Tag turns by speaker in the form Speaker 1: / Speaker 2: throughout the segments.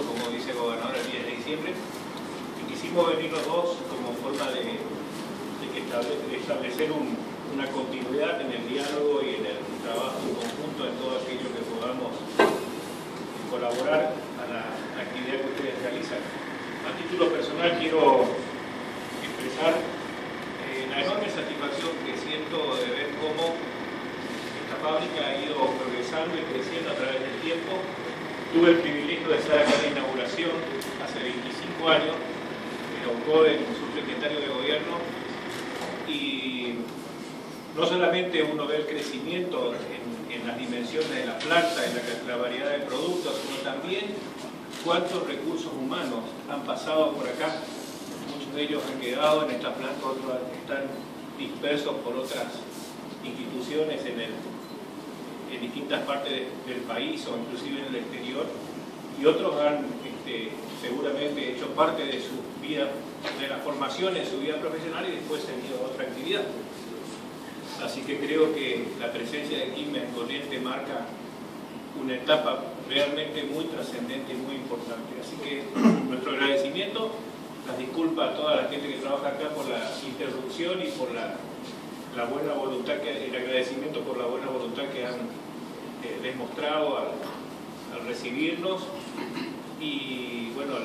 Speaker 1: como dice el gobernador, el 10 de diciembre, y quisimos venir los dos como forma de establecer una continuidad en el diálogo y en el trabajo conjunto en todo aquello que podamos colaborar a la actividad que ustedes realizan. A título personal quiero expresar la enorme satisfacción que siento de ver cómo esta fábrica ha ido progresando y creciendo a través del tiempo. Tuve el privilegio de estar acá en la inauguración hace 25 años, me tocó el subsecretario de Gobierno, y no solamente uno ve el crecimiento en las dimensiones de la planta, en la variedad de productos, sino también cuántos recursos humanos han pasado por acá. Muchos de ellos han quedado en esta planta, otros están dispersos por otras instituciones en distintas partes del país o inclusive en el exterior, y otros han seguramente hecho parte de su vida, de la formación en su vida profesional, y después han ido a otra actividad. Así que creo que la presencia de Quilmes en Corrientes marca una etapa realmente muy trascendente y muy importante. Así que nuestro agradecimiento, las disculpas a toda la gente que trabaja acá por la interrupción y por la buena voluntad, el agradecimiento por la buena voluntad que han demostrado al recibirnos, y bueno,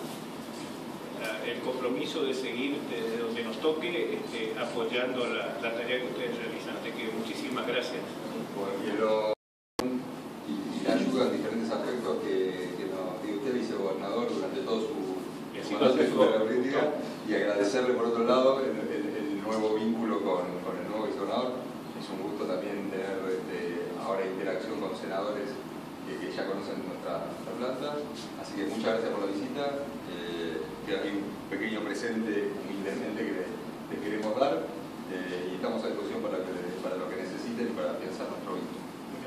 Speaker 1: el compromiso de seguir desde donde nos toque apoyando la tarea que ustedes realizan. Así que muchísimas gracias.
Speaker 2: Y la ayuda en diferentes aspectos que nos dio usted, vicegobernador, durante todo su mandato política, y agradecerle por otro lado el nuevo vínculo con el nuevo vicegobernador. Es un gusto también tener ahora interacción con senadores que ya conocen nuestra planta. Así que muchas gracias por la visita. Que hay un pequeño presente humildemente que les queremos dar, y estamos a disposición para lo que necesiten y para pensar nuestro vínculo.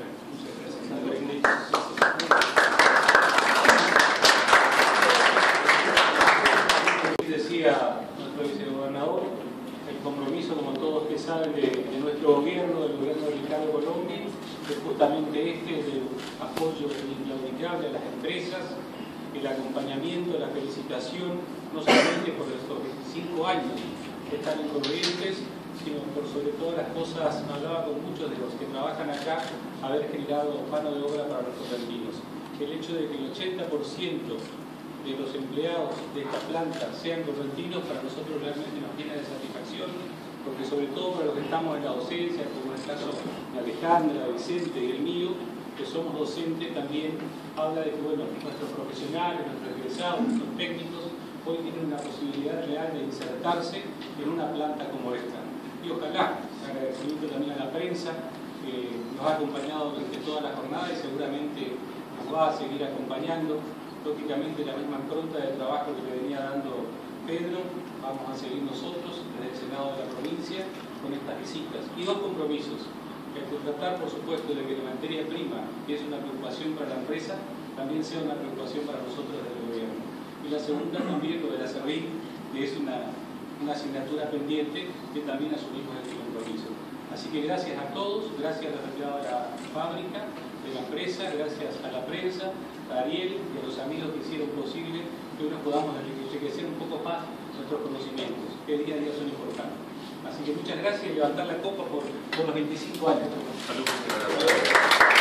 Speaker 3: Decía nuestro vicegobernador, el compromiso, como todos ustedes saben, de nuestro gobierno, del gobierno de Ricardo Colombia, es justamente del apoyo inclaudicable a las empresas, el acompañamiento, la felicitación, no solamente por estos 25 años que están en Corrientes, sino por sobre todas las cosas. Hablaba con muchos de los que trabajan acá, haber generado mano de obra para los correntinos. El hecho de que el 80% de los empleados de esta planta sean correntinos, para nosotros realmente nos llena de satisfacción, porque sobre todo para los que estamos en la docencia, como en el caso de Alejandra, Vicente y el mío, que somos docentes, también habla de que bueno, nuestros profesionales, nuestros egresados, nuestros técnicos, hoy tienen una posibilidad real de insertarse en una planta como esta. Y ojalá, agradecimiento también a la prensa, que nos ha acompañado durante toda la jornada y seguramente nos va a seguir acompañando. Lógicamente la misma impronta de trabajo que le venía dando Pedro, vamos a seguir nosotros desde el Senado de la provincia con estas visitas. Y dos compromisos. El de tratar, por supuesto, de que la materia prima, que es una preocupación para la empresa, también sea una preocupación para nosotros desde el gobierno. Y la segunda también, lo de la SERVIN, que es una asignatura pendiente, que también asumimos este compromiso. Así que gracias a todos, gracias a los empleados de la fábrica, de la empresa, gracias a la prensa, a Ariel y a los amigos que hicieron posible que hoy nos podamos enriquecer un poco más nuestros conocimientos, que día a día son importantes. Así que muchas gracias y levantar la copa por los 25 años.
Speaker 1: Salud.